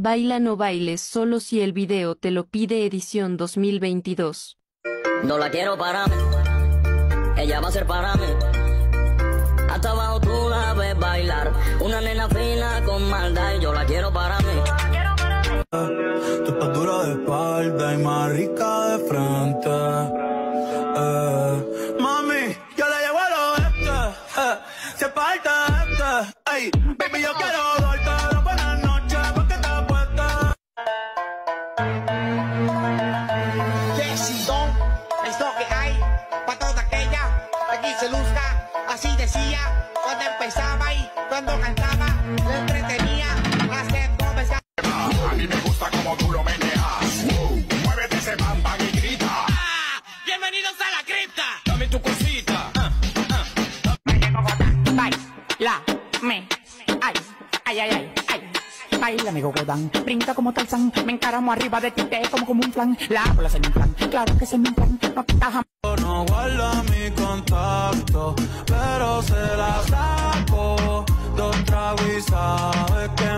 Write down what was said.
Baila no bailes solo si el video te lo pide edición 2022. No la quiero para mí, ella va a ser para mí. Hasta abajo tú la ves bailar, una nena fina con maldad y yo la quiero para mí. Tú estás dura de espalda y más rica de frente. Mami, yo le llevo al oeste, se falta este. Ey, baby, yo quiero darte las buenas noches porque te apuestas. Decidón es lo que hay para toda aquella aquí se luzca. Así decía cuando empezaba y cuando cantaba lo entretenía. Hacer conversar. A mí me gusta como tú lo meneas. Muévete ese bam bam y grita. Bienvenidos a la cripta. Dame tu cosita. Baila, me, ay, ay, ay, ay, ay. Baila, mi Godán, brinca como Tarzán, me encaramo arriba de ti, te como un flan, la bola se me inflan, claro que se me inflan, no te jamás. No guarda mi contacto, pero se la saco. Dos tragos y sabes que